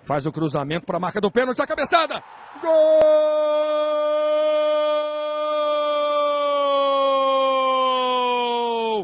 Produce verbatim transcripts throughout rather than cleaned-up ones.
Faz o cruzamento para a marca do pênalti, a cabeçada. Gol!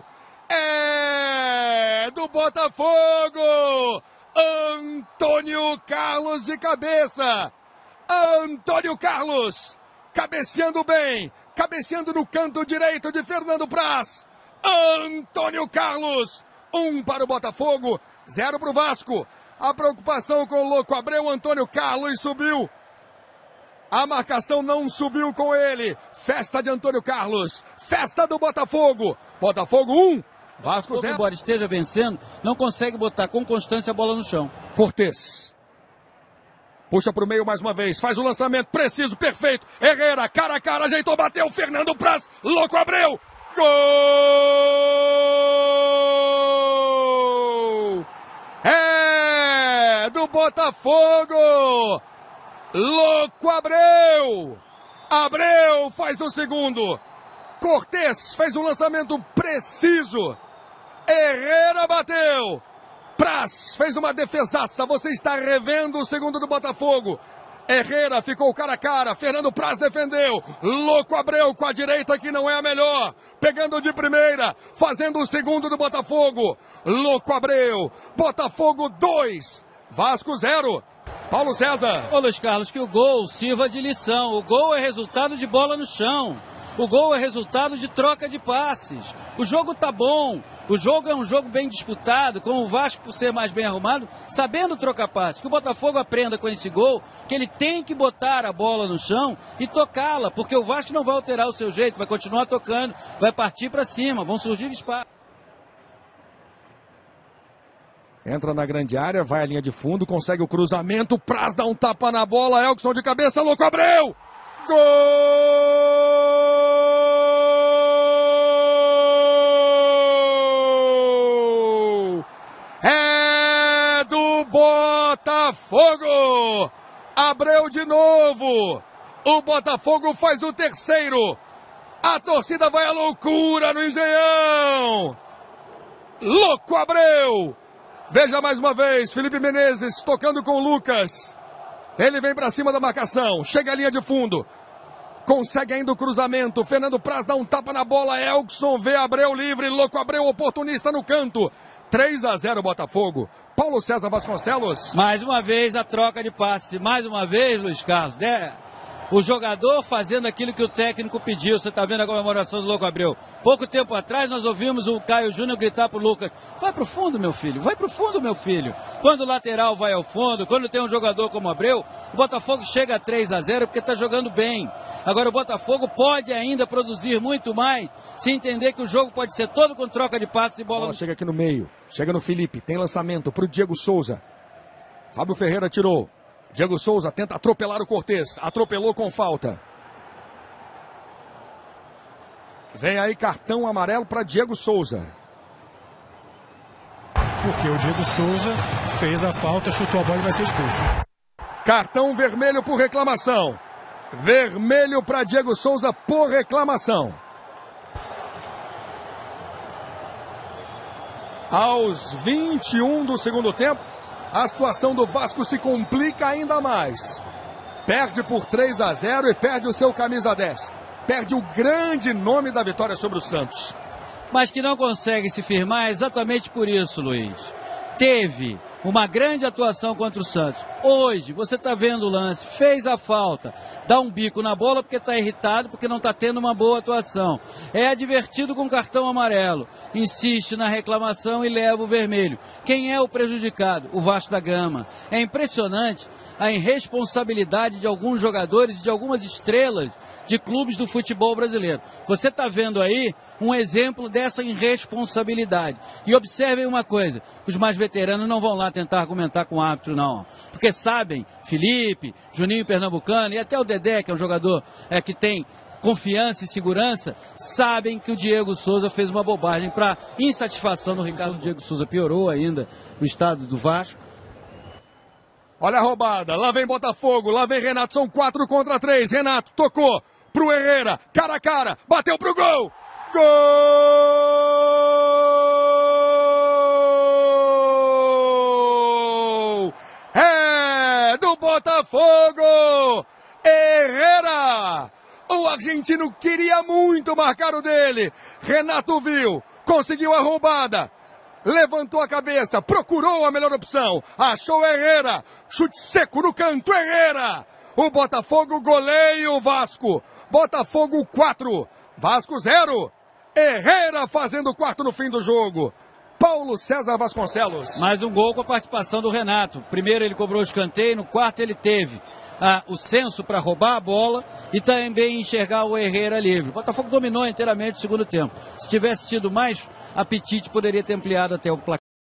É do Botafogo! Antônio Carlos de cabeça. Antônio Carlos, cabeceando bem, cabeceando no canto direito de Fernando Praz. Antônio Carlos, um para o Botafogo, zero para o Vasco. A preocupação com o Louco Abreu, Antônio Carlos subiu. A marcação não subiu com ele. Festa de Antônio Carlos, festa do Botafogo. Botafogo um, Vasco zero. Embora esteja vencendo, não consegue botar com constância a bola no chão. Cortez. Puxa para o meio mais uma vez, faz o lançamento preciso, perfeito. Herrera, cara a cara, ajeitou, bateu, Fernando Praz, Louco Abreu. Gol! É do Botafogo! Louco Abreu! Abreu faz o segundo. Cortez fez um lançamento preciso. Herrera bateu. Praz fez uma defesaça. Você está revendo o segundo do Botafogo. Herrera ficou cara a cara. Fernando Praz defendeu. Louco Abreu com a direita que não é a melhor. Pegando de primeira. Fazendo o segundo do Botafogo. Louco Abreu. Botafogo dois. Vasco zero. Paulo César. Ô Luiz Carlos, que o gol sirva de lição. O gol é resultado de bola no chão. O gol é resultado de troca de passes. O jogo tá bom. O jogo é um jogo bem disputado, com o Vasco, por ser mais bem arrumado, sabendo trocar passes. Que o Botafogo aprenda com esse gol, que ele tem que botar a bola no chão e tocá-la, porque o Vasco não vai alterar o seu jeito, vai continuar tocando, vai partir para cima, vão surgir espaços. Entra na grande área, vai à linha de fundo, consegue o cruzamento, Praz dá um tapa na bola, Elkson de cabeça, Louco Abreu! Gol! É do Botafogo! Abreu de novo! O Botafogo faz o terceiro! A torcida vai à loucura no Engenhão! Louco Abreu! Veja mais uma vez, Felipe Menezes tocando com o Lucas. Ele vem para cima da marcação, chega à linha de fundo. Consegue ainda o cruzamento, Fernando Praz dá um tapa na bola, Elkson vê Abreu livre, Louco Abreu oportunista no canto. três a zero Botafogo. Paulo César Vasconcelos. Mais uma vez a troca de passe, mais uma vez, Luiz Carlos, né? O jogador fazendo aquilo que o técnico pediu. Você está vendo a comemoração do Louco Abreu. Pouco tempo atrás nós ouvimos o Caio Júnior gritar para o Lucas: vai para o fundo, meu filho, vai para o fundo, meu filho. Quando o lateral vai ao fundo, quando tem um jogador como Abreu, o Botafogo chega a três a zero porque está jogando bem. Agora o Botafogo pode ainda produzir muito mais, se entender que o jogo pode ser todo com troca de passes e bola. Bola no... chega aqui no meio, chega no Felipe, tem lançamento para o Diego Souza. Fábio Ferreira tirou. Diego Souza tenta atropelar o Cortez. Atropelou com falta. Vem aí cartão amarelo para Diego Souza. Porque o Diego Souza fez a falta, chutou a bola e vai ser expulso. Cartão vermelho por reclamação. Vermelho para Diego Souza por reclamação. Aos vinte e um do segundo tempo, a situação do Vasco se complica ainda mais. Perde por três a zero e perde o seu camisa dez. Perde o grande nome da vitória sobre o Santos. Mas que não consegue se firmar exatamente por isso, Luiz. Teve uma grande atuação contra o Santos. Hoje, você está vendo o lance, fez a falta, dá um bico na bola porque está irritado, porque não está tendo uma boa atuação. É advertido com cartão amarelo, insiste na reclamação e leva o vermelho. Quem é o prejudicado? O Vasco da Gama. É impressionante a irresponsabilidade de alguns jogadores e de algumas estrelas de clubes do futebol brasileiro. Você está vendo aí um exemplo dessa irresponsabilidade. E observem uma coisa, os mais veteranos não vão lá tentar argumentar com o árbitro, não. Porque sabem, Felipe, Juninho Pernambucano e até o Dedé, que é um jogador é, que tem confiança e segurança, sabem que o Diego Souza fez uma bobagem para insatisfação do Ricardo. O Diego Souza piorou ainda o estado do Vasco. Olha a roubada, lá vem Botafogo, lá vem Renato, são quatro contra três. Renato tocou pro Herrera, cara a cara, bateu pro gol! Gol! É Botafogo! Herrera! O argentino queria muito marcar o dele. Renato viu, conseguiu a roubada. Levantou a cabeça, procurou a melhor opção. Achou Herrera. Chute seco no canto, Herrera. O Botafogo goleia o Vasco. Botafogo quatro, Vasco zero. Herrera fazendo o quarto no fim do jogo. Paulo César Vasconcelos. Mais um gol com a participação do Renato. Primeiro ele cobrou o escanteio, no quarto ele teve ah, o senso para roubar a bola e também enxergar o Herrera livre. O Botafogo dominou inteiramente o segundo tempo. Se tivesse tido mais apetite, poderia ter ampliado até o placar.